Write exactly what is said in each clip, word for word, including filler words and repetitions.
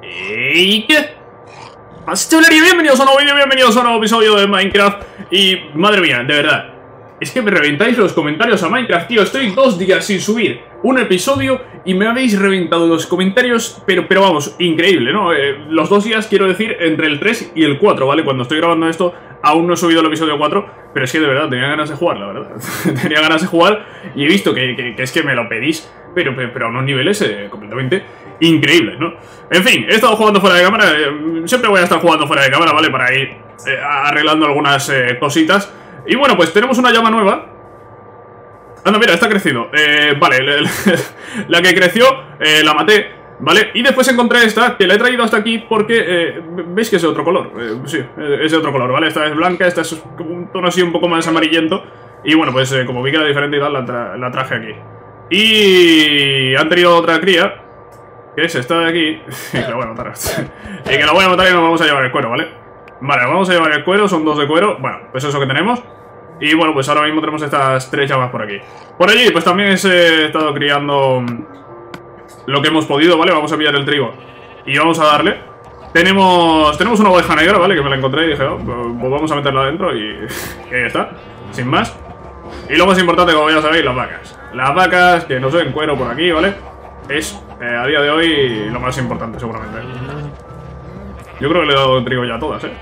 ¿Y qué? Así chavalería, bienvenidos a un nuevo vídeo, bienvenidos a un nuevo episodio de Minecraft. Y madre mía, de verdad, es que me reventáis los comentarios a Minecraft, tío. Estoy dos días sin subir un episodio y me habéis reventado los comentarios. Pero, pero vamos, increíble, ¿no? Eh, los dos días, quiero decir, entre el tres y el cuatro, ¿vale? Cuando estoy grabando esto, aún no he subido el episodio cuatro. Pero es que de verdad, tenía ganas de jugar, la verdad. Tenía ganas de jugar y he visto que, que, que es que me lo pedís, pero, pero, pero a unos niveles eh, completamente increíbles, ¿no? En fin, he estado jugando fuera de cámara. eh, Siempre voy a estar jugando fuera de cámara, ¿vale? Para ir eh, arreglando algunas eh, cositas. Y bueno, pues tenemos una llama nueva. Anda, mira, está crecido. eh, Vale, la que creció eh, la maté, ¿vale? Y después encontré esta, que la he traído hasta aquí porque eh, veis que es de otro color. eh, Sí, es de otro color, ¿vale? Esta es blanca, esta es un tono así un poco más amarillento. Y bueno, pues eh, como vi que era diferente y tal, la, tra la traje aquí. Y han tenido otra cría, que es esta de aquí. Y que la voy a matar. Y que la voy a matar y nos vamos a llevar el cuero, ¿vale? Vale, vamos a llevar el cuero, son dos de cuero. Bueno, pues eso que tenemos. Y bueno, pues ahora mismo tenemos estas tres llamas por aquí. Por allí, pues también he estado criando lo que hemos podido, ¿vale? Vamos a pillar el trigo y vamos a darle. Tenemos tenemos una oveja negra, ¿vale? Que me la encontré y dije, oh, pues vamos a meterla adentro y, y ahí está, sin más. Y lo más importante, como ya sabéis, las vacas. Las vacas, que nos den cuero por aquí, ¿vale? Es, eh, a día de hoy, lo más importante, seguramente. Yo creo que le he dado trigo ya a todas, ¿eh?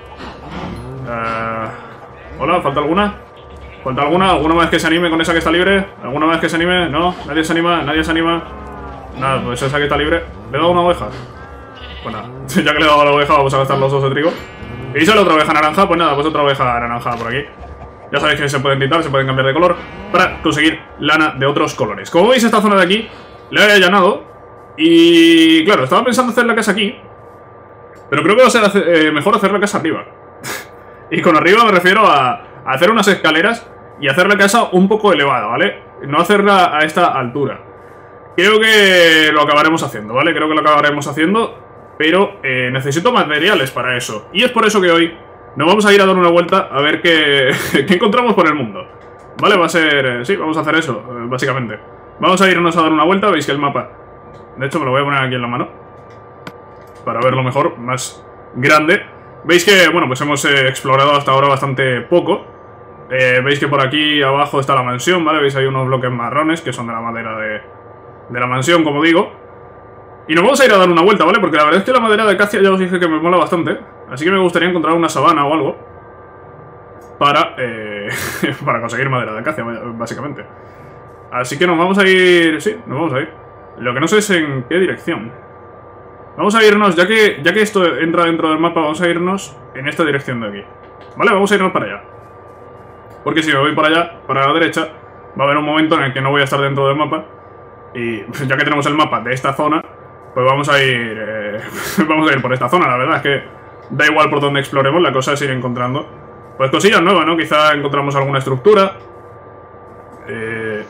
Uh, Hola, ¿falta alguna? ¿Falta alguna? ¿Alguna más que se anime con esa que está libre? ¿Alguna más que se anime? ¿No? ¿Nadie se anima? ¿Nadie se anima? Nada, pues esa que está libre. ¿Le he dado una oveja? Pues nada, ya que le he dado a la oveja vamos a gastar los dos de trigo. Y sale otra oveja naranja, pues nada, pues otra oveja naranja por aquí. Ya sabéis que se pueden tintar, se pueden cambiar de color para conseguir lana de otros colores. Como veis, esta zona de aquí la he allanado. Y claro, estaba pensando hacer la casa aquí, pero creo que va a ser hacer, eh, mejor hacer la casa arriba. Y con arriba me refiero a, a hacer unas escaleras y hacer la casa un poco elevada, ¿vale? No hacerla a esta altura. Creo que lo acabaremos haciendo, ¿vale? Creo que lo acabaremos haciendo, pero eh, necesito materiales para eso. Y es por eso que hoy nos vamos a ir a dar una vuelta a ver qué, qué encontramos por el mundo. ¿Vale? Va a ser... Eh, sí, vamos a hacer eso, eh, básicamente. Vamos a irnos a dar una vuelta, veis que el mapa... De hecho, me lo voy a poner aquí en la mano para verlo mejor, más grande. Veis que, bueno, pues hemos eh, explorado hasta ahora bastante poco. eh, Veis que por aquí abajo está la mansión, ¿vale? Veis hay unos bloques marrones que son de la madera de, de la mansión, como digo. Y nos vamos a ir a dar una vuelta, ¿vale? Porque la verdad es que la madera de acacia ya os dije que me mola bastante. Así que me gustaría encontrar una sabana o algo Para, eh, para conseguir madera de acacia, básicamente. Así que nos vamos a ir... Sí, nos vamos a ir. Lo que no sé es en qué dirección. Vamos a irnos, ya que, ya que esto entra dentro del mapa, vamos a irnos en esta dirección de aquí. Vale, vamos a irnos para allá. Porque si me voy para allá, para la derecha, va a haber un momento en el que no voy a estar dentro del mapa. Y ya que tenemos el mapa de esta zona, pues vamos a ir eh, vamos a ir por esta zona. La verdad es que da igual por donde exploremos, la cosa es ir encontrando pues cosillas nuevas, ¿no? Quizá encontramos alguna estructura. eh...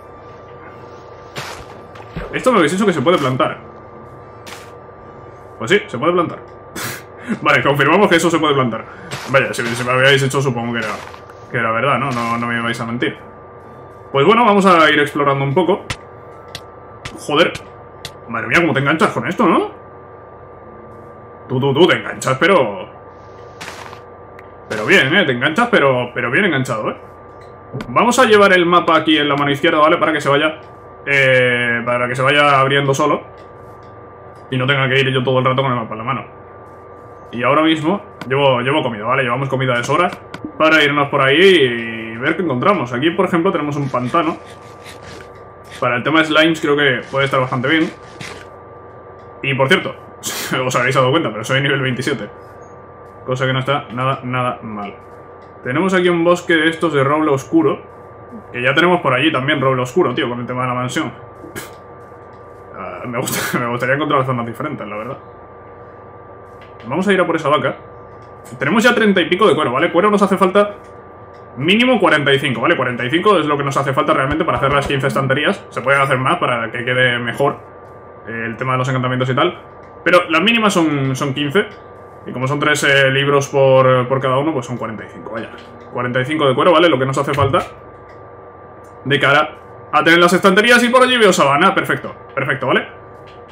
Esto me habéis dicho que se puede plantar. Pues sí, se puede plantar. Vale, confirmamos que eso se puede plantar. Vaya, si, si me habíais hecho supongo que era, que era verdad, ¿no? ¿no? No me vais a mentir. Pues bueno, vamos a ir explorando un poco. Joder. Madre mía, cómo te enganchas con esto, ¿no? Tú, tú, tú, te enganchas, pero... Pero bien, ¿eh? Te enganchas, pero, pero bien enganchado, ¿eh? Vamos a llevar el mapa aquí en la mano izquierda, ¿vale? Para que se vaya... Eh, para que se vaya abriendo solo y no tenga que ir yo todo el rato con el mapa en la mano. Y ahora mismo llevo, llevo comida, ¿vale? Llevamos comida de sobra para irnos por ahí y ver qué encontramos. Aquí, por ejemplo, tenemos un pantano. Para el tema de slimes creo que puede estar bastante bien. Y por cierto, os habéis dado cuenta, pero soy nivel veintisiete. Cosa que no está nada, nada mal. Tenemos aquí un bosque de estos de roble oscuro, que ya tenemos por allí también roble oscuro, tío, con el tema de la mansión. Uh, me, gusta, me gustaría encontrar zonas diferentes, la verdad. Vamos a ir a por esa vaca. Tenemos ya treinta y pico de cuero, ¿vale? Cuero nos hace falta mínimo cuarenta y cinco, ¿vale? cuarenta y cinco es lo que nos hace falta realmente para hacer las quince estanterías. Se pueden hacer más para que quede mejor eh, el tema de los encantamientos y tal. Pero las mínimas son, son quince. Y como son tres eh, libros por, por cada uno, pues son cuarenta y cinco, vaya. cuarenta y cinco de cuero, ¿vale? Lo que nos hace falta de cara a tener las estanterías. Y por allí veo sabana, perfecto, perfecto, ¿vale?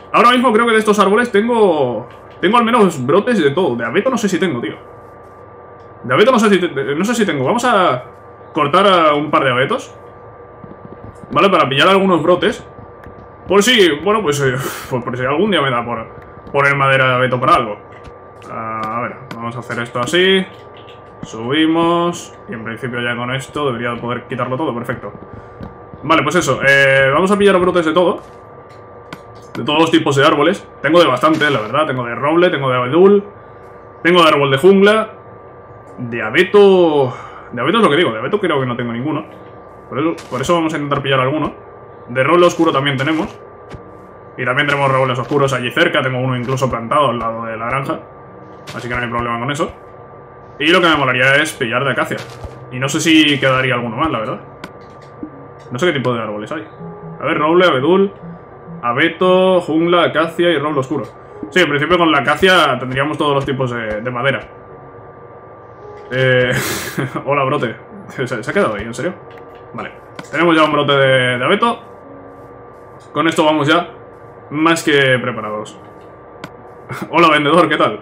Ahora mismo creo que de estos árboles tengo... Tengo al menos brotes de todo. De abeto no sé si tengo, tío. De abeto no sé si, no sé si tengo. Vamos a cortar a un par de abetos, ¿vale? Para pillar algunos brotes. Por si, bueno, pues eh, por, por si algún día me da por poner madera de abeto para algo. Uh, a ver, vamos a hacer esto así. Subimos. Y en principio ya con esto debería poder quitarlo todo, perfecto. Vale, pues eso, eh, vamos a pillar brotes de todo. De todos los tipos de árboles. Tengo de bastante, la verdad. Tengo de roble, tengo de abedul, tengo de árbol de jungla. De abeto... De abeto es lo que digo, de abeto creo que no tengo ninguno. Por eso, por eso vamos a intentar pillar alguno. De roble oscuro también tenemos. Y también tenemos robles oscuros allí cerca. Tengo uno incluso plantado al lado de la granja. Así que no hay problema con eso. Y lo que me molaría es pillar de acacia. Y no sé si quedaría alguno más, la verdad. No sé qué tipo de árboles hay. A ver, roble, abedul, abeto, jungla, acacia y roble oscuro. Sí, en principio con la acacia tendríamos todos los tipos de, de madera. Eh... Hola, brote. ¿Se, ¿Se ha quedado ahí? ¿En serio? Vale. Tenemos ya un brote de, de abeto. Con esto vamos ya más que preparados. Hola, vendedor, ¿qué tal?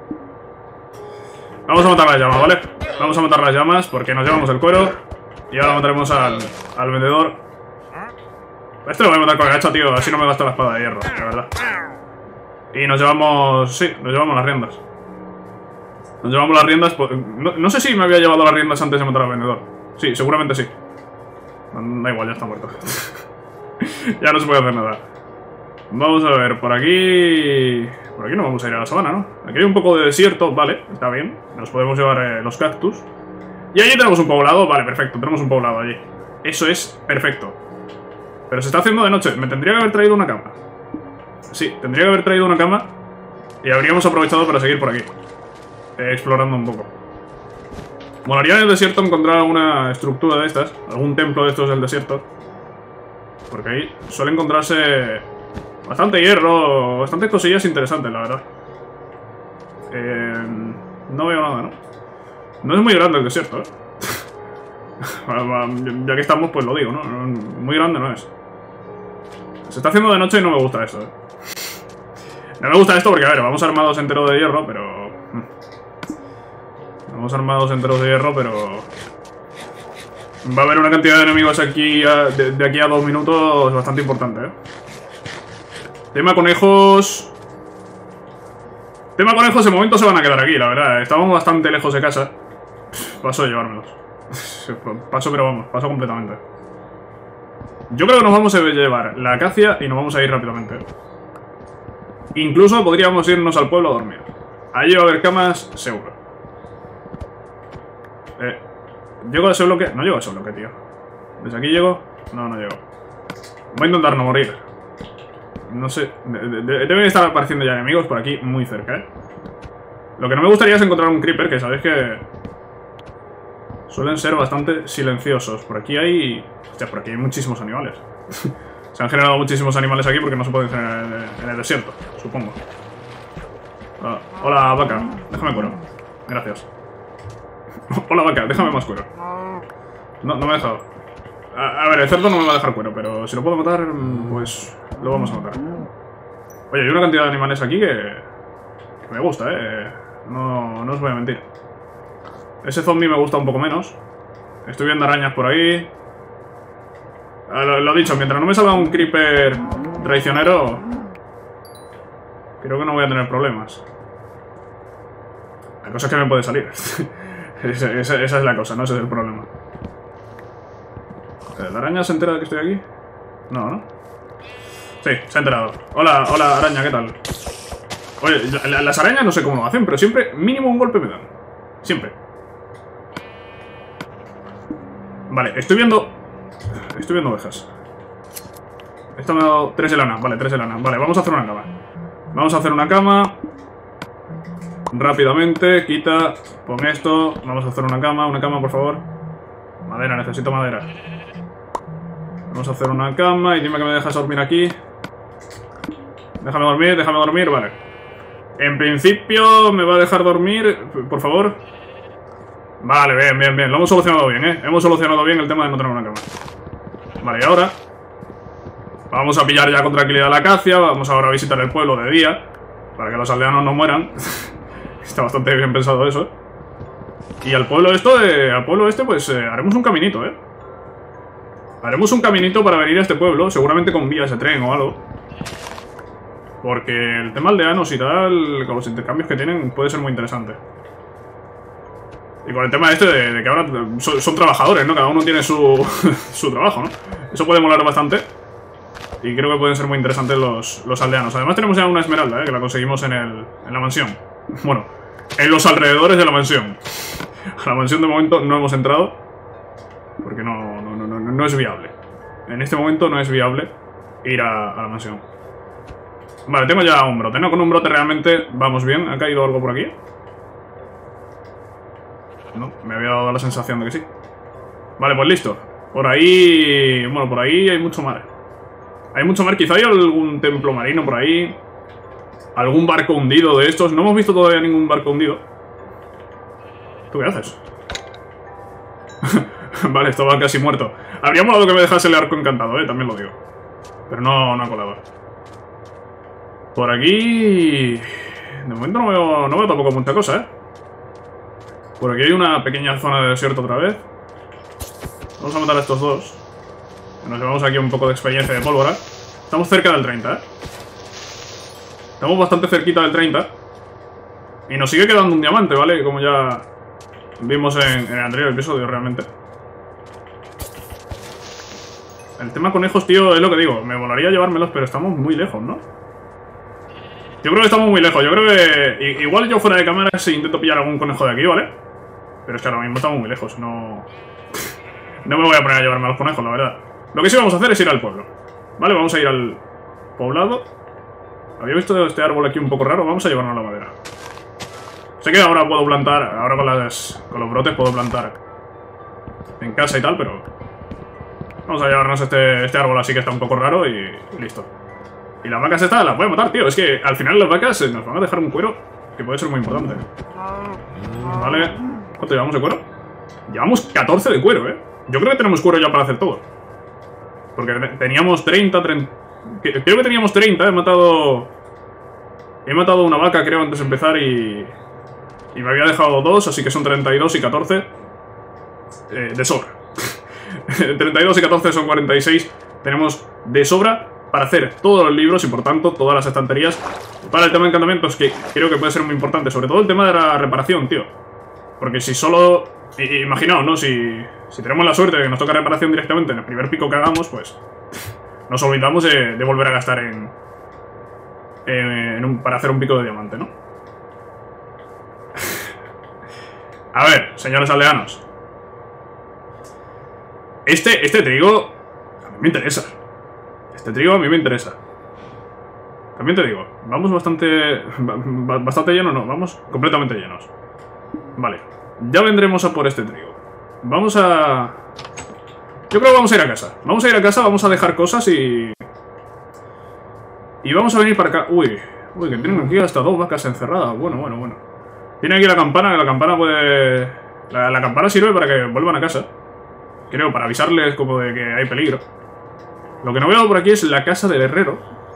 Vamos a matar las llamas, ¿vale? Vamos a matar las llamas porque nos llevamos el cuero. Y ahora mataremos al, al vendedor. Este lo voy a matar con el hacha, tío. Así no me gasta la espada de hierro, la verdad. Y nos llevamos... Sí, nos llevamos las riendas. Nos llevamos las riendas... No, no sé si me había llevado las riendas antes de matar al vendedor. Sí, seguramente sí. Da igual, ya está muerto. Ya no se puede hacer nada. Vamos a ver, por aquí... Por aquí no vamos a ir a la sabana, ¿no? Aquí hay un poco de desierto, vale, está bien. Nos podemos llevar eh, los cactus. Y allí tenemos un poblado, vale, perfecto. Tenemos un poblado allí. Eso es perfecto. Pero se está haciendo de noche. Me tendría que haber traído una cama. Sí, tendría que haber traído una cama. Y habríamos aprovechado para seguir por aquí, eh, explorando un poco. Molaría en el desierto encontrar alguna estructura de estas. Algún templo de estos del desierto. Porque ahí suele encontrarse bastante hierro, bastantes cosillas interesantes, la verdad. Eh, no veo nada, ¿no? No es muy grande el desierto, ¿eh? Ya que estamos, pues lo digo, ¿no? Muy grande no es. Se está haciendo de noche y no me gusta esto, ¿eh? No me gusta esto porque, a ver, vamos armados enteros de hierro, pero... Vamos armados enteros de hierro, pero... Va a haber una cantidad de enemigos aquí a, de, de aquí a dos minutos bastante importante, ¿eh? Tema conejos... Tema conejos de momento se van a quedar aquí, la verdad. Estamos bastante lejos de casa. Paso de llevármelos. Paso, pero vamos, paso completamente. Yo creo que nos vamos a llevar la acacia y nos vamos a ir rápidamente. Incluso podríamos irnos al pueblo a dormir. Allí va a haber camas, seguro. Eh, ¿Llego a ese bloque? No llego a ese bloque, tío. ¿Desde aquí llego? No, no llego. Voy a intentar no morir. No sé, de, de, de, deben estar apareciendo ya enemigos por aquí muy cerca, ¿eh? Lo que no me gustaría es encontrar un creeper, que sabéis que suelen ser bastante silenciosos. Por aquí hay... Hostia, por aquí hay muchísimos animales. Se han generado muchísimos animales aquí porque no se pueden generar en el, en el desierto, supongo. Hola, hola, vaca, déjame cuero. Gracias. Hola, vaca, déjame más cuero. No, no me ha dejado. A, a ver, el cerdo no me va a dejar cuero, pero si lo puedo matar, pues lo vamos a matar. Oye, hay una cantidad de animales aquí que, que me gusta, eh. No, no os voy a mentir. Ese zombie me gusta un poco menos. Estoy viendo arañas por ahí. Lo, lo dicho, mientras no me salga un creeper traicionero, creo que no voy a tener problemas. La cosa es que me puede salir. esa, esa, esa es la cosa, no ese es el problema. ¿La araña se entera de que estoy aquí? No, ¿no? Sí, se ha enterado. Hola, hola araña, ¿qué tal? Oye, la, las arañas no sé cómo lo hacen, pero siempre mínimo un golpe me dan. Siempre. Vale, estoy viendo... Estoy viendo ovejas. Esto me ha dado tres de lana. Vale, tres de lana. Vale, vamos a hacer una cama. Vamos a hacer una cama. Rápidamente, quita. Pon esto. Vamos a hacer una cama. Una cama, por favor. Madera, necesito madera. Vamos a hacer una cama. Y dime que me dejas dormir aquí. Déjame dormir, déjame dormir. Vale. En principio me va a dejar dormir, por favor. Vale, bien, bien, bien. Lo hemos solucionado bien, ¿eh? Hemos solucionado bien el tema de no tener una cama. Vale, y ahora Vamos a pillar ya con tranquilidad la acacia. Vamos ahora a visitar el pueblo de día, para que los aldeanos no mueran. Está bastante bien pensado eso. Y al pueblo, esto de, al pueblo este, pues eh, haremos un caminito, ¿eh? Haremos un caminito para venir a este pueblo, seguramente con vías de tren o algo. Porque el tema aldeanos y tal, con los intercambios que tienen, puede ser muy interesante. Y con el tema este de, de que ahora son, son trabajadores, ¿no? Cada uno tiene su, su trabajo, ¿no? Eso puede molar bastante. Y creo que pueden ser muy interesantes los, los aldeanos. Además tenemos ya una esmeralda, ¿eh? Que la conseguimos en, el, en la mansión. Bueno, en los alrededores de la mansión. A la mansión de momento no hemos entrado, porque no, no, no, no, no es viable. En este momento no es viable ir a, a la mansión. Vale, tengo ya un brote, ¿no? Con un brote realmente vamos bien. ¿Ha caído algo por aquí? No, me había dado la sensación de que sí. Vale, pues listo. Por ahí... Bueno, por ahí hay mucho mar. Hay mucho mar, quizá hay algún templo marino por ahí. Algún barco hundido de estos. No hemos visto todavía ningún barco hundido. ¿Tú qué haces? Vale, estaba casi muerto. Habría molado que me dejase el arco encantado, eh, también lo digo. Pero no, no ha colado. Por aquí... De momento no veo, no veo tampoco mucha cosa, eh. Por aquí hay una pequeña zona de desierto otra vez. Vamos a matar a estos dos. Nos llevamos aquí un poco de experiencia de pólvora. Estamos cerca del treinta, eh. Estamos bastante cerquita del treinta. Y nos sigue quedando un diamante, ¿vale? Como ya vimos en, en el anterior episodio, realmente. El tema conejos, tío, es lo que digo. Me molaría llevármelos, pero estamos muy lejos, ¿no? Yo creo que estamos muy lejos. Yo creo que... Igual yo fuera de cámara si intento pillar algún conejo de aquí, ¿vale? Pero es que ahora mismo estamos muy lejos. No... No me voy a poner a llevarme a los conejos, la verdad. Lo que sí vamos a hacer es ir al pueblo. Vale, vamos a ir al poblado. Había visto este árbol aquí un poco raro. Vamos a llevarnos la madera. Sé que ahora puedo plantar... Ahora con, las, con los brotes puedo plantar en casa y tal, pero... Vamos a llevarnos este, este árbol así que está un poco raro y, y listo. Y las vacas estas las voy a matar, tío. Es que al final las vacas nos van a dejar un cuero que puede ser muy importante. Vale. ¿Cuánto llevamos de cuero? Llevamos catorce de cuero, eh. Yo creo que tenemos cuero ya para hacer todo. Porque teníamos treinta, treinta... Creo que teníamos treinta, he matado... He matado una vaca, creo, antes de empezar y... Y me había dejado dos, así que son treinta y dos y catorce. Eh, de sobra. treinta y dos y catorce son cuarenta y seis. Tenemos de sobra para hacer todos los libros y por tanto todas las estanterías. Para el tema de encantamientos, que creo que puede ser muy importante. Sobre todo el tema de la reparación, tío. Porque si solo... Imaginaos, ¿no? Si, si tenemos la suerte de que nos toca reparación directamente en el primer pico que hagamos, pues... Nos olvidamos de, de volver a gastar en... en, en un, para hacer un pico de diamante, ¿no? A ver, señores aldeanos. Este, este trigo... A mí me interesa. Este trigo a mí me interesa. También te digo, vamos bastante... Bastante llenos, no, vamos completamente llenos. Vale, ya vendremos a por este trigo. Vamos a... Yo creo que vamos a ir a casa. Vamos a ir a casa, vamos a dejar cosas y... Y vamos a venir para acá. Uy, uy, que tienen aquí hasta dos vacas encerradas. Bueno, bueno, bueno. Tiene aquí la campana, que la campana puede... La, la campana sirve para que vuelvan a casa. Creo, para avisarles como de que hay peligro. Lo que no veo por aquí es la casa del herrero.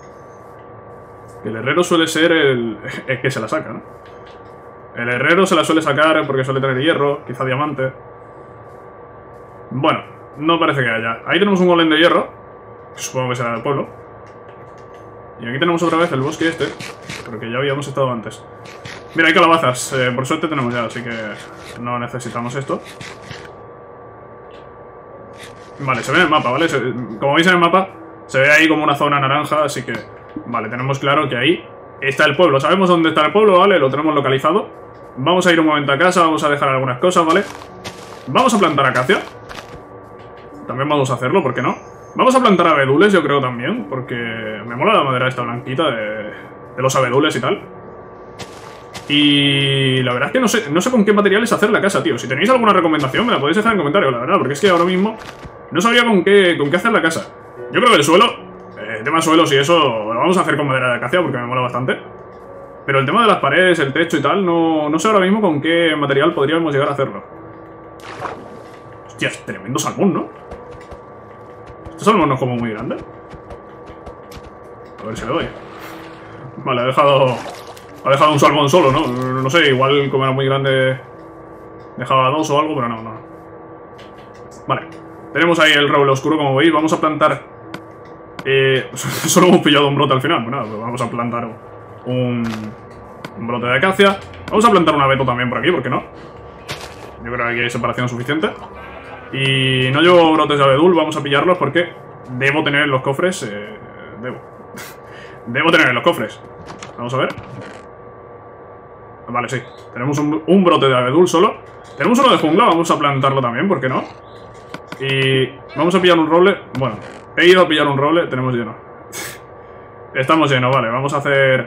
El herrero suele ser el... el que se la saca, ¿no? El herrero se la suele sacar porque suele tener hierro, quizá diamante. Bueno, no parece que haya. Ahí tenemos un golem de hierro, que supongo que será del pueblo. Y aquí tenemos otra vez el bosque este, porque ya habíamos estado antes. Mira, hay calabazas, eh, por suerte tenemos ya, así que no necesitamos esto. Vale, se ve en el mapa, ¿vale? Se, como veis en el mapa, se ve ahí como una zona naranja, así que... Vale, tenemos claro que ahí está el pueblo. Sabemos dónde está el pueblo, ¿vale? Lo tenemos localizado. Vamos a ir un momento a casa, vamos a dejar algunas cosas, ¿vale? Vamos a plantar acacia. También vamos a hacerlo, ¿por qué no? Vamos a plantar abedules, yo creo también, porque me mola la madera esta blanquita de, de los abedules y tal. Y la verdad es que no sé, no sé con qué materiales hacer la casa, tío. Si tenéis alguna recomendación me la podéis dejar en comentarios, la verdad, porque es que ahora mismo no sabía con qué, con qué hacer la casa. Yo creo que el suelo, eh, el tema de suelos y eso, lo vamos a hacer con madera de acacia porque me mola bastante. Pero el tema de las paredes, el techo y tal, no, no sé ahora mismo con qué material podríamos llegar a hacerlo. Hostia, es tremendo salmón, ¿no? Este salmón no es como muy grande. A ver si le doy. Vale, ha dejado... Ha dejado un salmón solo, ¿no? No sé, igual como era muy grande... Dejaba dos o algo, pero no, no. Vale. Tenemos ahí el roble oscuro, como veis. Vamos a plantar... Eh, solo hemos pillado un brote al final. Bueno, pues vamos a plantar un... Un brote de acacia. Vamos a plantar un abeto también por aquí, ¿por qué no? Yo creo que aquí hay separación suficiente. Y no llevo brotes de abedul, vamos a pillarlos porque debo tener en los cofres. Eh, debo. Debo tener en los cofres. Vamos a ver. Vale, sí. Tenemos un, un brote de abedul solo. Tenemos uno de jungla, vamos a plantarlo también, ¿por qué no? Y vamos a pillar un roble. Bueno, he ido a pillar un roble, tenemos lleno. Estamos llenos, vale, vamos a hacer...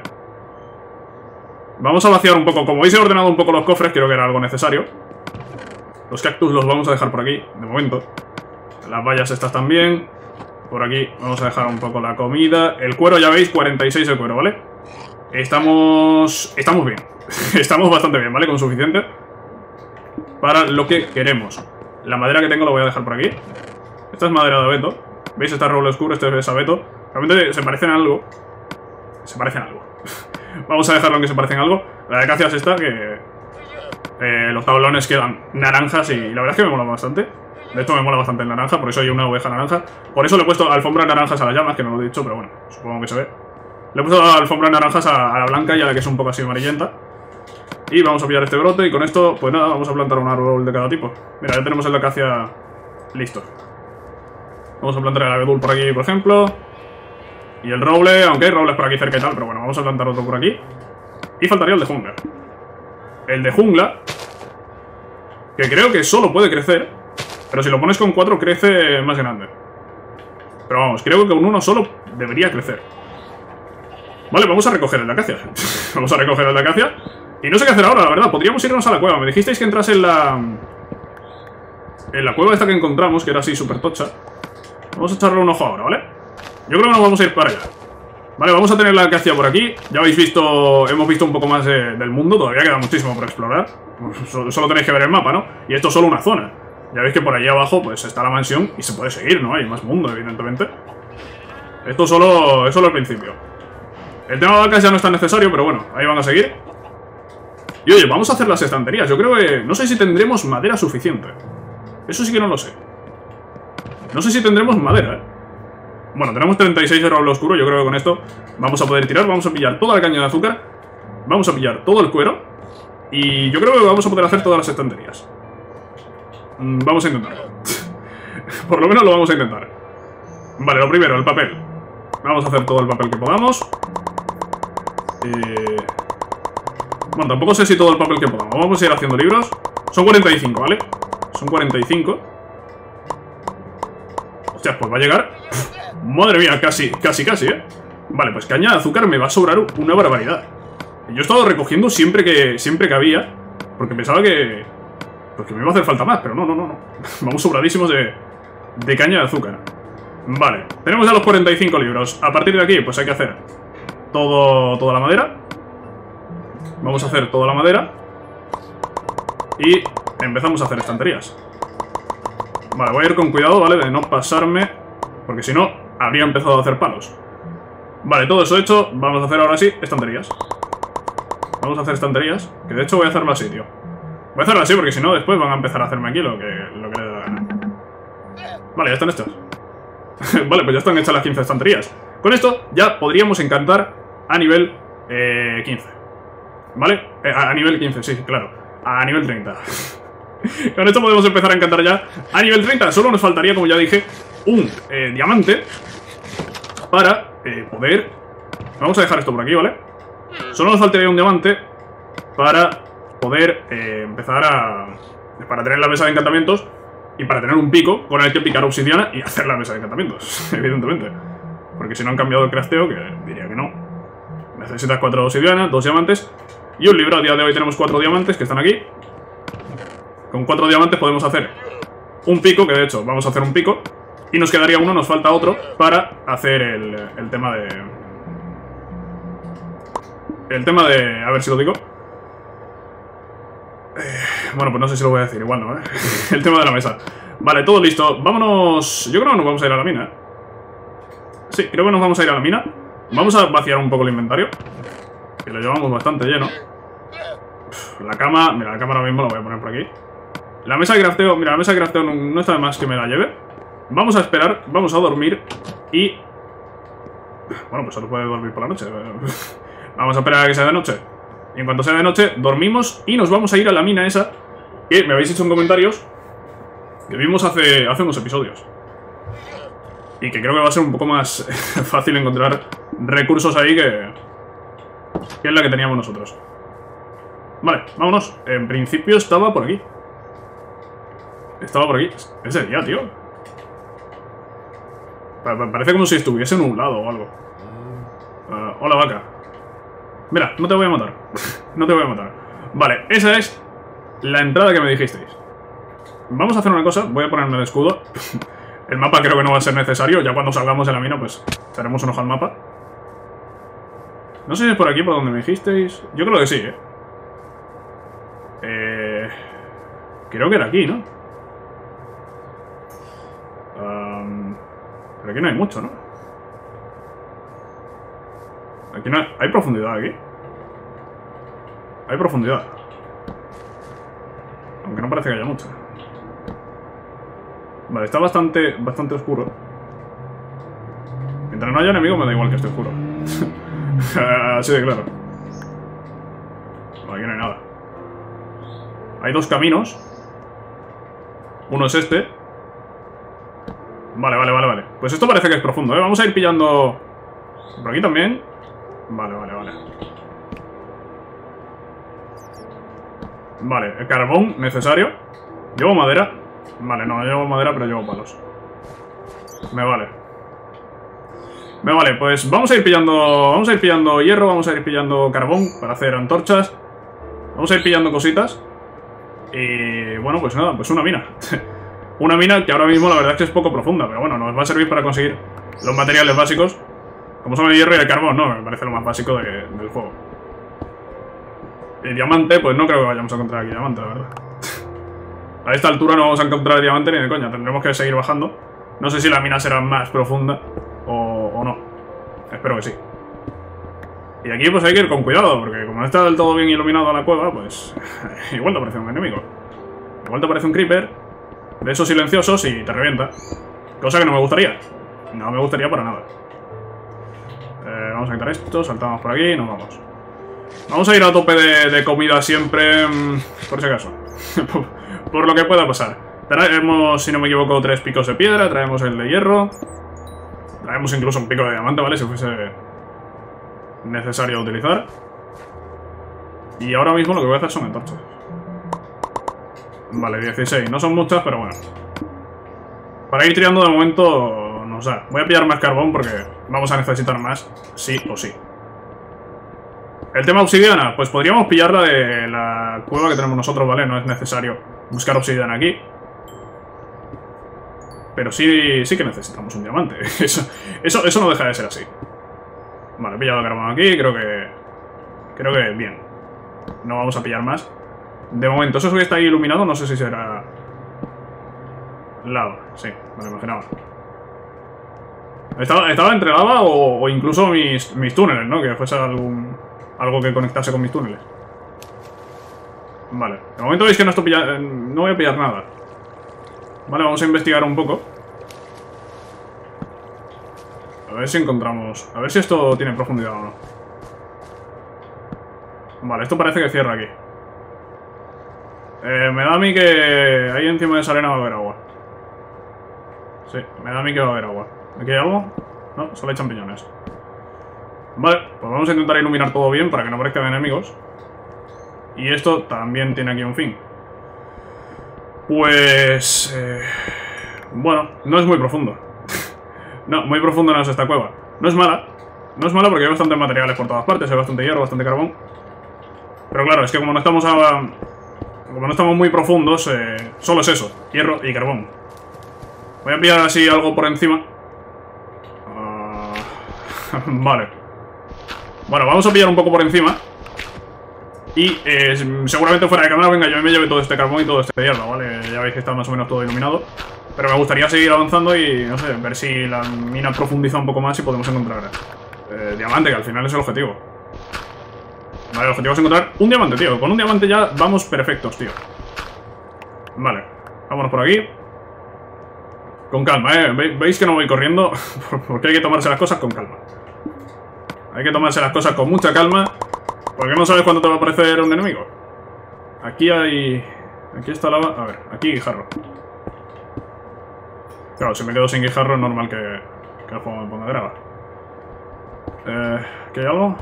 Vamos a vaciar un poco. Como veis, he ordenado un poco los cofres, creo que era algo necesario. Los cactus los vamos a dejar por aquí, de momento. Las vallas estas también. Por aquí vamos a dejar un poco la comida. El cuero, ya veis, cuarenta y seis de cuero, ¿vale? Estamos... Estamos bien. Estamos bastante bien, ¿vale? Con suficiente para lo que queremos. La madera que tengo la voy a dejar por aquí. Esta es madera de abeto. ¿Veis? Esta roble oscuro, este es abeto. Realmente se parecen a algo. Se parecen a algo. Vamos a dejarlo en que se parecen a algo. La de acacia es esta, que... Eh, los tablones quedan naranjas y la verdad es que me mola bastante. De hecho me mola bastante el naranja, por eso hay una oveja naranja. Por eso le he puesto alfombras naranjas a las llamas, que no lo he dicho, pero bueno, supongo que se ve. Le he puesto alfombras naranjas a, a la blanca y a la que es un poco así amarillenta. Y vamos a pillar este brote y con esto, pues nada, vamos a plantar un árbol de cada tipo. Mira, ya tenemos el de acacia listo. Vamos a plantar el abedul por aquí, por ejemplo. Y el roble, aunque hay robles por aquí cerca y tal, pero bueno, vamos a plantar otro por aquí. Y faltaría el de jungla. El de jungla, que creo que solo puede crecer, pero si lo pones con cuatro crece más grande. Pero vamos, creo que con uno solo debería crecer. Vale, vamos a recoger el de acacia. Vamos a recoger el de acacia. Y no sé qué hacer ahora, la verdad. Podríamos irnos a la cueva. Me dijisteis que entrase en la... En la cueva esta que encontramos, que era así súper tocha. Vamos a echarle un ojo ahora, ¿vale? Yo creo que nos vamos a ir para allá. Vale, vamos a tener la acacia por aquí. Ya habéis visto, hemos visto un poco más de, del mundo. Todavía queda muchísimo por explorar. Solo, solo tenéis que ver el mapa, ¿no? Y esto es solo una zona. Ya veis que por allí abajo pues está la mansión y se puede seguir, ¿no? Hay más mundo, evidentemente. Esto solo es solo el principio. El tema de vacas ya no es tan necesario, pero bueno, ahí van a seguir. Y oye, vamos a hacer las estanterías. Yo creo que... No sé si tendremos madera suficiente. Eso sí que no lo sé. No sé si tendremos madera, ¿eh? Bueno, tenemos treinta y seis de roble oscuro. Yo creo que con esto vamos a poder tirar. Vamos a pillar toda la caña de azúcar. Vamos a pillar todo el cuero. Y yo creo que vamos a poder hacer todas las estanterías. Mm, vamos a intentarlo. Por lo menos lo vamos a intentar. Vale, lo primero, el papel. Vamos a hacer todo el papel que podamos. Eh... Bueno, tampoco sé si todo el papel que podamos. Vamos a ir haciendo libros. Son cuarenta y cinco, ¿vale? Son cuarenta y cinco. Hostias, pues va a llegar. Madre mía, casi, casi, casi, ¿eh? Vale, pues caña de azúcar me va a sobrar una barbaridad. Yo he estado recogiendo siempre que, siempre que había, porque pensaba que... Porque me iba a hacer falta más, pero no, no, no, no. Vamos sobradísimos de, de caña de azúcar. Vale, tenemos ya los cuarenta y cinco libros. A partir de aquí, pues hay que hacer todo, toda la madera. Vamos a hacer toda la madera. Y empezamos a hacer estanterías. Vale, voy a ir con cuidado, ¿vale? De no pasarme, porque si no, habría empezado a hacer palos. Vale, todo eso hecho, vamos a hacer ahora sí estanterías. Vamos a hacer estanterías, que de hecho voy a hacerlo así, tío. Voy a hacerlo así porque si no, después van a empezar a hacerme aquí lo que, lo que le dé la gana. Vale, ya están hechas. Vale, pues ya están hechas las quince estanterías. Con esto ya podríamos encantar a nivel eh, quince. ¿Vale? Eh, a, a nivel quince, sí, claro. A nivel treinta. Con esto podemos empezar a encantar ya a nivel treinta. Solo nos faltaría, como ya dije, un eh, diamante para eh, poder... Vamos a dejar esto por aquí, ¿vale? Solo nos faltaría un diamante para poder eh, empezar a... Para tener la mesa de encantamientos y para tener un pico con el que picar obsidiana y hacer la mesa de encantamientos, evidentemente. Porque si no han cambiado el crafteo, que diría que no. Necesitas cuatro obsidianas, dos diamantes y un libro. A día de hoy tenemos cuatro diamantes que están aquí. Con cuatro diamantes podemos hacer un pico, que de hecho vamos a hacer un pico. Y nos quedaría uno, nos falta otro para hacer el, el tema de... El tema de... A ver si lo digo. Eh, bueno, pues no sé si lo voy a decir, igual no, ¿eh? El tema de la mesa. Vale, todo listo. Vámonos... Yo creo que nos vamos a ir a la mina, ¿eh? Sí, creo que nos vamos a ir a la mina. Vamos a vaciar un poco el inventario, que lo llevamos bastante lleno. La cama, mira, la cama ahora mismo la voy a poner por aquí. La mesa de crafteo, mira, la mesa de crafteo no, no está de más que me la lleve. Vamos a esperar, vamos a dormir y... Bueno, pues solo puede dormir por la noche. Vamos a esperar a que sea de noche. Y en cuanto sea de noche, dormimos y nos vamos a ir a la mina esa que me habéis hecho en comentarios que vimos hace, hace unos episodios. Y que creo que va a ser un poco más fácil encontrar recursos ahí que, que es la que teníamos nosotros. Vale, vámonos. En principio estaba por aquí. Estaba por aquí. Es de día, tío. Parece como si estuviese nublado o algo. Uh, hola, vaca. Mira, no te voy a matar. No te voy a matar. Vale, esa es la entrada que me dijisteis. Vamos a hacer una cosa. Voy a ponerme el escudo. El mapa creo que no va a ser necesario. Ya cuando salgamos de la mina, pues echaremos un ojo al mapa. No sé si es por aquí por donde me dijisteis. Yo creo que sí, ¿eh? Eh... Creo que era aquí, ¿no? Um... Pero aquí no hay mucho, ¿no? Aquí no hay... ¿Hay profundidad aquí? Hay profundidad. Aunque no parece que haya mucha. Vale, está bastante, bastante oscuro. Mientras no haya enemigos me da igual que esté oscuro. Así de claro. Vale, aquí no hay nada. Hay dos caminos. Uno es este. Vale, vale, vale, vale. Pues esto parece que es profundo, ¿eh? Vamos a ir pillando... Por aquí también. Vale, vale, vale. Vale, el carbón necesario. Llevo madera. Vale, no, llevo madera, pero llevo palos. Me vale. Me vale, pues vamos a ir pillando... Vamos a ir pillando hierro, vamos a ir pillando carbón para hacer antorchas. Vamos a ir pillando cositas. Y bueno, pues nada, pues una mina. Una mina que ahora mismo la verdad es que es poco profunda, pero bueno, nos va a servir para conseguir los materiales básicos, como son el hierro y el carbón, ¿no? Me parece lo más básico de, del juego. Y diamante, pues no creo que vayamos a encontrar aquí diamante, la verdad. A esta altura no vamos a encontrar diamante ni de coña, tendremos que seguir bajando. No sé si la mina será más profunda o, o no. Espero que sí. Y aquí pues hay que ir con cuidado, porque como no está del todo bien iluminado la cueva, pues igual te aparece un enemigo. Igual te aparece un creeper de esos silenciosos y te revienta. Cosa que no me gustaría. No me gustaría para nada. Eh, vamos a quitar esto, saltamos por aquí y nos vamos. Vamos a ir a tope de, de comida siempre, por si acaso. Por lo que pueda pasar. Traemos, si no me equivoco, tres picos de piedra, traemos el de hierro. Traemos incluso un pico de diamante, ¿vale? Si fuese necesario utilizar. Y ahora mismo lo que voy a hacer son antorchas. Vale, dieciséis. No son muchas, pero bueno. Para ir tirando de momento nos da. Voy a pillar más carbón porque vamos a necesitar más, sí o sí. El tema obsidiana, pues podríamos pillarla de la cueva que tenemos nosotros, ¿vale? No es necesario buscar obsidiana aquí. Pero sí, sí que necesitamos un diamante. Eso, eso, eso no deja de ser así. Vale, he pillado carbón aquí, creo que... Creo que bien. No vamos a pillar más. De momento, eso que está ahí iluminado, no sé si será... lava, sí, me lo imaginaba. Estaba, estaba entre lava o, o incluso mis, mis túneles, ¿no? Que fuese algún... algo que conectase con mis túneles. Vale, de momento veis que no estoy pillando... no voy a pillar nada. Vale, vamos a investigar un poco. A ver si encontramos... A ver si esto tiene profundidad o no. Vale, esto parece que cierra aquí. Eh, me da a mí que ahí encima de esa arena va a haber agua. Sí, me da a mí que va a haber agua. ¿Aquí hay algo? No, solo hay champiñones. Vale, pues vamos a intentar iluminar todo bien para que no parezcan enemigos. Y esto también tiene aquí un fin. Pues... Eh, bueno, no es muy profundo. No, muy profundo no es esta cueva. No es mala. No es mala porque hay bastantes materiales por todas partes. Hay bastante hierro, bastante carbón. Pero claro, es que como no estamos a... Como no estamos muy profundos, eh, solo es eso, hierro y carbón. Voy a pillar así algo por encima. Uh, vale. Bueno, vamos a pillar un poco por encima. Y eh, seguramente fuera de cámara, venga, yo me lleve todo este carbón y todo este hierro, ¿vale? Ya veis que está más o menos todo iluminado. Pero me gustaría seguir avanzando y, no sé, ver si la mina profundiza un poco más y podemos encontrar Eh, diamante, que al final es el objetivo. Vale, el objetivo es encontrar un diamante, tío. Con un diamante ya vamos perfectos, tío. Vale, vámonos por aquí. Con calma, ¿eh? ¿Ve- ¿Veis que no voy corriendo? Porque hay que tomarse las cosas con calma. Hay que tomarse las cosas con mucha calma, porque no sabes cuándo te va a aparecer un enemigo. Aquí hay... Aquí está lava... A ver, aquí guijarro. Claro, si me quedo sin guijarro es normal que, que el juego me ponga grava. Eh, ¿Aquí hay algo?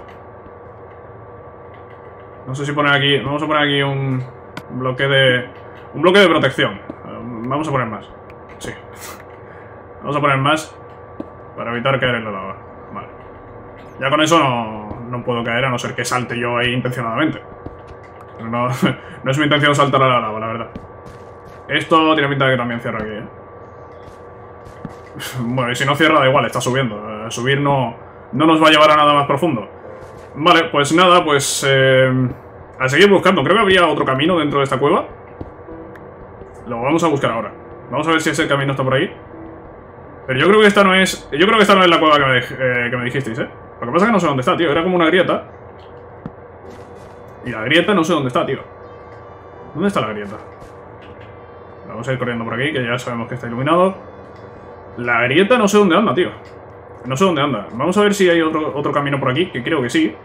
No sé si poner aquí... Vamos a poner aquí un bloque de... Un bloque de protección. Vamos a poner más. Sí. Vamos a poner más para evitar caer en la lava. Vale. Ya con eso no, no puedo caer, a no ser que salte yo ahí intencionadamente. Pero no, no es mi intención saltar a la lava, la verdad. Esto tiene pinta de que también cierra aquí, ¿eh? Bueno, y si no cierra da igual, está subiendo. Eh, subir no, no nos va a llevar a nada más profundo. Vale, pues nada, pues... Eh, a seguir buscando. Creo que habría otro camino dentro de esta cueva. Lo vamos a buscar ahora. Vamos a ver si ese camino está por ahí. Pero yo creo que esta no es... Yo creo que esta no es la cueva que me, eh, que me dijisteis, ¿eh? Lo que pasa es que no sé dónde está, tío. Era como una grieta. Y la grieta no sé dónde está, tío. ¿Dónde está la grieta? Vamos a ir corriendo por aquí, que ya sabemos que está iluminado. La grieta no sé dónde anda, tío. No sé dónde anda. Vamos a ver si hay otro, otro camino por aquí, que creo que sí.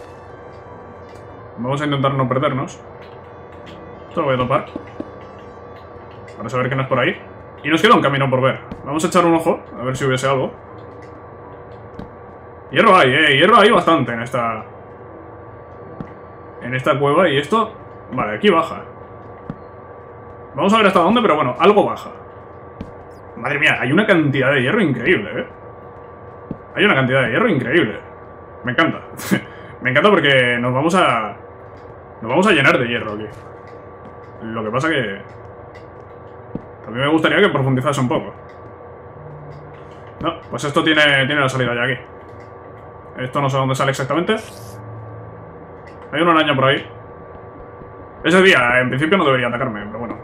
Vamos a intentar no perdernos. Esto lo voy a topar para saber que no es por ahí. Y nos queda un camino por ver. Vamos a echar un ojo, a ver si hubiese algo. Hierro hay, eh. Hierro hay bastante en esta... En esta cueva. Y esto... Vale, aquí baja. Vamos a ver hasta dónde, pero bueno, algo baja. Madre mía, hay una cantidad de hierro increíble, eh. Hay una cantidad de hierro increíble. Me encanta. Me encanta porque nos vamos a... Nos vamos a llenar de hierro aquí. Lo que pasa que... A mí me gustaría que profundizase un poco. No, pues esto tiene, tiene la salida ya aquí. Esto no sé dónde sale exactamente. Hay una araña por ahí. Ese día, en principio no debería atacarme, pero bueno.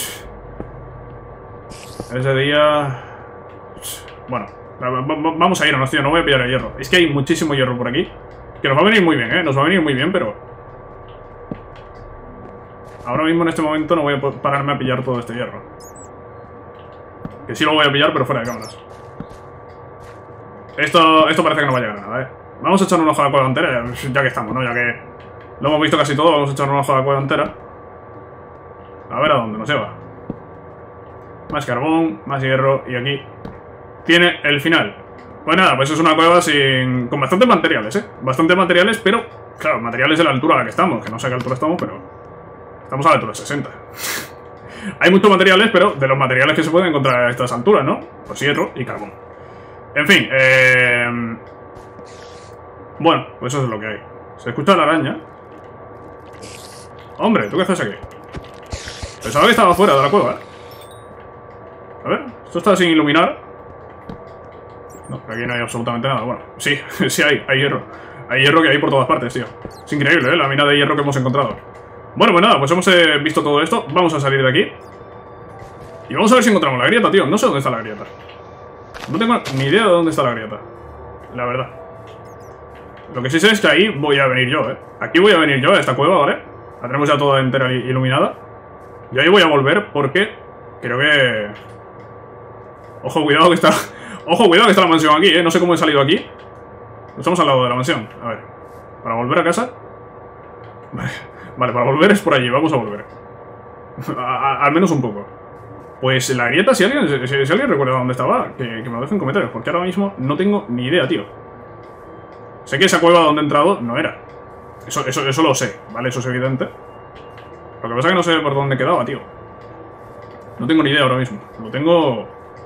Ese día... Bueno, vamos a irnos, tío, no voy a pillar el hierro. Es que hay muchísimo hierro por aquí. Que nos va a venir muy bien, ¿eh? Nos va a venir muy bien, pero... Ahora mismo, en este momento, no voy a pararme a pillar todo este hierro. Que sí lo voy a pillar, pero fuera de cámaras. Esto, esto parece que no va a llegar a nada, ¿eh? Vamos a echar un ojo a la cueva entera, ya que estamos, ¿no? Ya que lo hemos visto casi todo, vamos a echar un ojo a la cueva entera. A ver a dónde nos lleva. Más carbón, más hierro, y aquí tiene el final. Pues nada, pues es una cueva sin... con bastantes materiales, ¿eh? Bastantes materiales, pero, claro, materiales de la altura a la que estamos, que no sé a qué altura estamos, pero... Estamos a la altura sesenta. Hay muchos materiales, pero de los materiales que se pueden encontrar a estas alturas, ¿no? Pues hierro y carbón. En fin, eh... bueno, pues eso es lo que hay. Se escucha la araña. Hombre, ¿tú qué haces aquí? Pensaba que estaba fuera de la cueva, ¿eh? A ver, esto está sin iluminar. No, por aquí no hay absolutamente nada. Bueno, sí, sí hay, hay hierro. Hay hierro que hay por todas partes, tío. Es increíble, ¿eh? La mina de hierro que hemos encontrado. Bueno, pues nada, pues hemos eh, visto todo esto. Vamos a salir de aquí. Y vamos a ver si encontramos la grieta, tío. No sé dónde está la grieta. No tengo ni idea de dónde está la grieta. La verdad. Lo que sí sé es que ahí voy a venir yo, ¿eh? Aquí voy a venir yo a esta cueva, ¿vale? La tenemos ya toda entera iluminada. Y ahí voy a volver porque creo que... Ojo, cuidado que está... Ojo, cuidado que está la mansión aquí, ¿eh? No sé cómo he salido aquí. Estamos al lado de la mansión. A ver. ¿Para volver a casa? Vale, vale, para volver es por allí. Vamos a volver. A, a, al menos un poco. Pues la grieta, si alguien, si, si alguien recuerda dónde estaba, que, que me lo deje en comentarios. Porque ahora mismo no tengo ni idea, tío. Sé que esa cueva donde he entrado no era. Eso, eso, eso lo sé, ¿vale? Eso es evidente. Lo que pasa es que no sé por dónde quedaba, tío. No tengo ni idea ahora mismo. Lo tengo...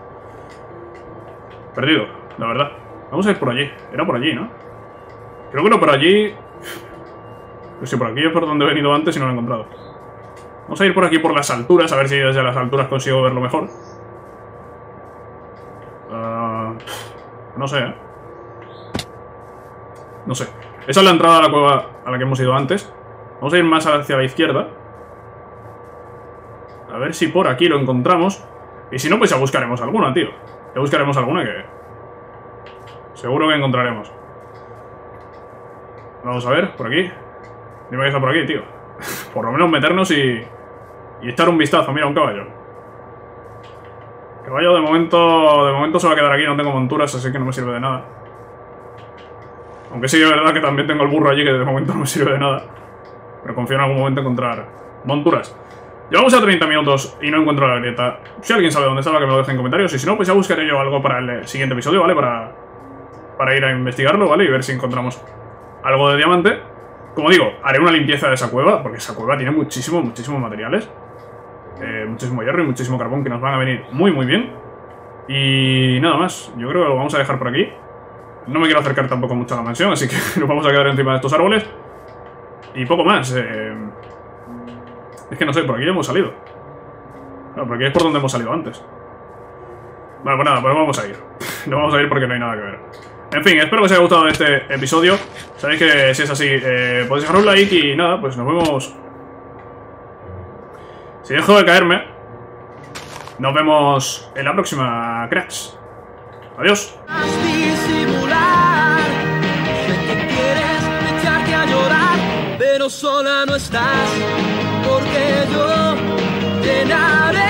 perdido, la verdad. Vamos a ir por allí. Era por allí, ¿no? Creo que no por allí... Pues si por aquí es por donde he venido antes y no lo he encontrado. Vamos a ir por aquí por las alturas, a ver si desde las alturas consigo verlo mejor. Uh, no sé, ¿eh? No sé. Esa es la entrada a la cueva a la que hemos ido antes. Vamos a ir más hacia la izquierda. A ver si por aquí lo encontramos. Y si no, pues ya buscaremos alguna, tío. Ya buscaremos alguna que... seguro que encontraremos. Vamos a ver, por aquí. Dime que está por aquí, tío. Por lo menos meternos y... Y echar un vistazo. Mira, un caballo. Caballo de momento... De momento se va a quedar aquí, no tengo monturas, así que no me sirve de nada. Aunque sí, de verdad que también tengo el burro allí, que de momento no me sirve de nada. Pero confío en algún momento encontrar monturas. Llevamos ya treinta minutos y no encuentro la grieta. Si alguien sabe dónde estaba, que me lo deje en comentarios. Y si no, pues ya buscaré yo algo para el siguiente episodio, ¿vale? Para, para ir a investigarlo, ¿vale? Y ver si encontramos algo de diamante. Como digo, haré una limpieza de esa cueva, porque esa cueva tiene muchísimo, muchísimos materiales. Eh, muchísimo hierro y muchísimo carbón que nos van a venir muy, muy bien. Y nada más. Yo creo que lo vamos a dejar por aquí. No me quiero acercar tampoco mucho a la mansión, así que nos vamos a quedar encima de estos árboles. Y poco más. Eh... Es que no sé, por aquí ya hemos salido. Claro, por aquí es por donde hemos salido antes. Bueno, pues nada, pues vamos a ir. No vamos a ir porque no hay nada que ver. En fin, espero que os haya gustado este episodio. Sabéis que si es así, eh, podéis dejar un like y nada, pues nos vemos. Si dejo de caerme, nos vemos en la próxima, cracks. Adiós. Pero sola no estás, porque yo llenaré